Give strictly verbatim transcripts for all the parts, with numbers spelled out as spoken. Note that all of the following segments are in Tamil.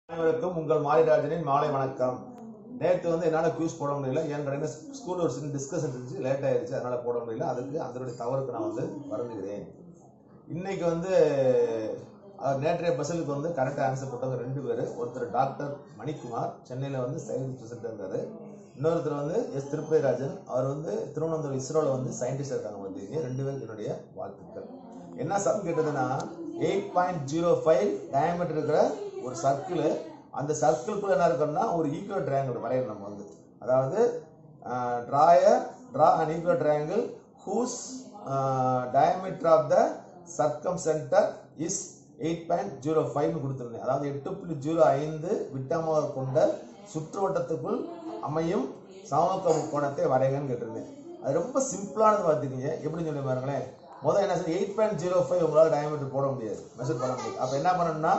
அனைவருக்கும் உங்கள் மாரிராஜனின் மாலை வணக்கம். நேற்று வந்து என்னால் குவிஸ் போட முடியல. ஏன்னா ஸ்கூல் ஒரு சின்ன டிஸ்கஷன் இருந்துச்சு, லேட் ஆயிடுச்சு, அதனால போட முடியல. அதுக்கு அதனுடைய தவறுக்கு நான் வந்து வருந்துகிறேன். இன்னைக்கு வந்து நேற்றைய பஸ்ஸுக்கு வந்து கரெக்டாக ஆன்சர் போட்டவங்க ரெண்டு பேர். ஒருத்தர் டாக்டர் மணிக்குமார், சென்னையில் வந்து சயின்ஸ் பிரசிடென்ட் இருக்காரு. இன்னொருத்தர் வந்து எஸ் திருப்பதிராஜன், அவர் வந்து திருவனந்தபுரம் இஸ்ரோவில் வந்து சயின்டிஸ்ட் இருக்காங்க. வந்து ரெண்டு பேருக்கு என்னுடைய வாழ்த்துக்கள். என்ன சம் கேட்டதுன்னா, eight point zero five diameter இருக்கிற ஒரு சர்க்கிள், அந்த சர்க்கிள்குள்ள என்ன இருக்குன்னா ஒரு ஈக்குவல் ட்ரையாங்கிள் வரையணும். நம்ம வந்து அதாவது டிராய draw an equal triangle whose diameter of the circumcentre is eight point zero five கொடுத்துருந்தேன். அதாவது எட்டு புள்ளி ஜீரோ ஐந்து விட்டமாக கொண்ட சுற்றுவட்டத்துக்குள் அமையும் சமமுக முக்கோணத்தை வரைகன்னு கேட்டிருந்தேன். அது ரொம்ப சிம்பிளானது பார்த்துக்கிங்க. எப்படின்னு சொல்லி பாருங்களேன். முதல் என்ன sir, eight point zero five உங்களால் டயமீட்டர் போட முடியாது, மெஷர் பண்ண முடியாது. அப்போ என்ன பண்ணணும்னா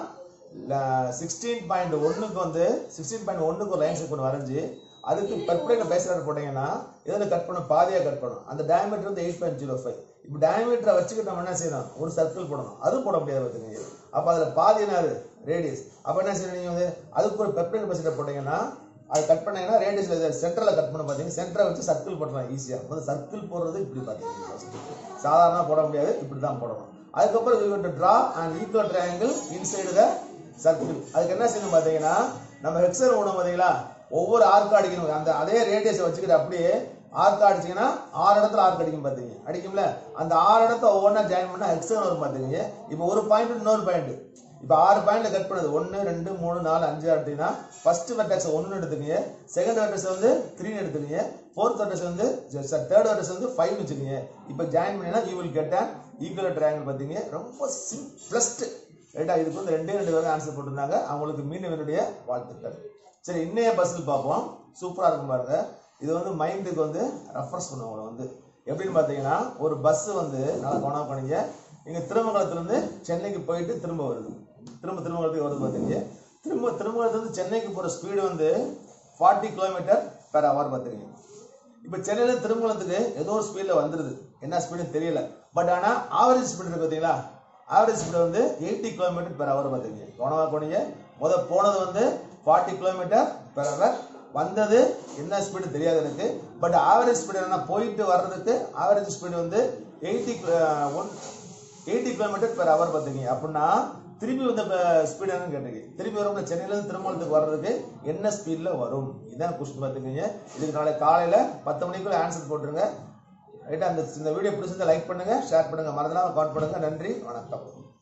சிக்ஸ்டீன் பாயிண்ட் ஒன்னுக்கு வந்து சிக்ஸ்டீன் பாயிண்ட் ஒன்னுக்கு ஒரு லைன் செக்மெண்ட் வரைஞ்சி அதுக்கு பெர்பெண்டிகுலர் பேஸ்லர் போட்டீங்கன்னா இதில் கட் பண்ணணும், பாதியாக கட் பண்ணணும். அந்த டயமீட்டர் வந்து எயிட் பாயிண்ட் ஜீரோ ஃபைவ். இப்போ டயமீட்டரை வச்சுக்கிட்டு நம்ம என்ன செய்யணும், ஒரு சர்க்கிள் போடணும். அது போட முடியாது பார்த்துக்கங்க. அப்போ அதில் பாதி என்ன ரேடியஸ். அப்போ என்ன செய்யணும், நீங்கள் வந்து அதுக்கு ஒரு பெர்பெண்டிகுலர் பேஸ்லர் போட்டீங்கன்னா அது கட் பண்ணீங்கன்னா ரேடியஸ் சென்டரில் கட் பண்ண பார்த்தீங்கன்னா சென்டரை வச்சு சர்க்கிள் போடலாம் ஈஸியாக. வந்து சர்க்கிள் போடுறது இப்படி பார்த்தீங்கன்னா சாதாரண போட முடியாது, இப்படி தான் போடணும். அதுக்கப்புறம் you to draw and equal triangle inside the circle. அதுக்கு என்ன செய்யணும் பார்த்தீங்கன்னா, நம்ம ஹெக்ஸன் ஓடும் பார்த்தீங்களா, ஒவ்வொரு ஆர்க்கு அடிக்கணும். அந்த அதே ரேடியஸை வச்சுக்கிட்டு அப்படியே ஆர்க்கு அடிச்சிங்கன்னா ஆறு இடத்துல ஆர்க்கு அடிக்கும் பார்த்தீங்க, அடிக்கும்ல. அந்த ஆறு இடத்த ஒவ்வொன்றா ஜாயின் பண்ணால் ஹெக்ஸன் வரும் பார்த்தீங்க. இப்போ ஒரு பாயிண்ட் இன்னொரு பாயிண்ட், இப்போ ஆறு பாயிண்ட்ல கட் பண்ணுது, ஒன்று ரெண்டு மூணு நாலு அஞ்சு அப்படின்னா ஃபர்ஸ்ட் வெர்டெக்ஸ் ஒன்னு எடுத்துக்கீங்க, செகண்ட் வெர்டெக்ஸ் வந்து த்ரீன்னு எடுத்துக்கீங்க, ஃபோர்த் வெர்டெக்ஸ் வந்து தேர்ட் வெர்டெக்ஸ் வந்து ஃபைவ்னு வச்சுக்கீங்க. இப்போ ஜாயின் பண்ணினா you will get an equal triangle. பார்த்தீங்க, ரொம்ப சிம்பிளஸ்ட் ரைட்டா. இதுக்கு வந்து ரெண்டே ரெண்டு பேரும் ஆன்சர் போட்டிருந்தாங்க. அவங்களுக்கு மீண்டும் என்னுடைய வாழ்த்துக்கள். சரி, இன்னைய பஸ்ஸில் பார்ப்போம். சூப்பராக இருக்கும் பாருங்க. இது வந்து மைண்டுக்கு வந்து ரெஃபரன்ஸ் பண்ணுவாங்க. வந்து எப்படின்னு பார்த்தீங்கன்னா, ஒரு பஸ் வந்து நல்லா கவனமாக பண்ணிங்க. இங்கே திருமங்கலத்துலேருந்து சென்னைக்கு போயிட்டு திரும்ப வருது, திரும்ப திருமங்கலத்துக்கு வருது பார்த்தீங்க. திரும்ப திருமங்கலத்துலேருந்து சென்னைக்கு போகிற ஸ்பீடு வந்து ஃபார்ட்டி கிலோமீட்டர் பெர் ஹவர் பார்த்துக்கீங்க. இப்போ சென்னையில திருமங்கலத்துக்கு ஏதோ ஒரு ஸ்பீடில் வந்துடுது, என்ன ஸ்பீடுன்னு தெரியல. பட் ஆனால் ஆவரேஜ் ஸ்பீடு இருக்கு பார்த்தீங்களா, ஆவரேஜ் ஸ்பீடு வந்து எயிட்டி கிலோமீட்டர் பெர் ஹவர் பார்த்துக்கீங்க. கவனமாக போனீங்க. முதல் போனது வந்து ஃபார்ட்டி கிலோமீட்டர் பெர் ஹவர், வந்தது என்ன ஸ்பீடு தெரியாது எனக்கு. பட் ஆவரேஜ் ஸ்பீடு என்ன, போயிட்டு வர்றதுக்கு ஆவரேஜ் ஸ்பீடு வந்து eighty one eighty kilometre per hour பார்த்துக்கீங்க. அப்படின்னா திரும்பி வந்த ஸ்பீடு என்னன்னு கேட்டிருக்கீங்க. திரும்பி வரும் சென்னையிலேருந்து திருமணத்துக்கு வர்றதுக்கு என்ன ஸ்பீடில் வரும், இதான் கொஸ்டின் பார்த்துக்கீங்க. இதுக்கு நாளை காலையில் பத்து மணிக்குள்ள ஆன்சர் போட்டுருங்க ரைட்டா. அந்த இந்த வீடியோ பிடிச்சிருந்தா லைக் பண்ணுங்க, ஷேர் பண்ணுங்க, மறந்துடாம கமெண்ட் பண்ணுங்க. நன்றி, வணக்கம்.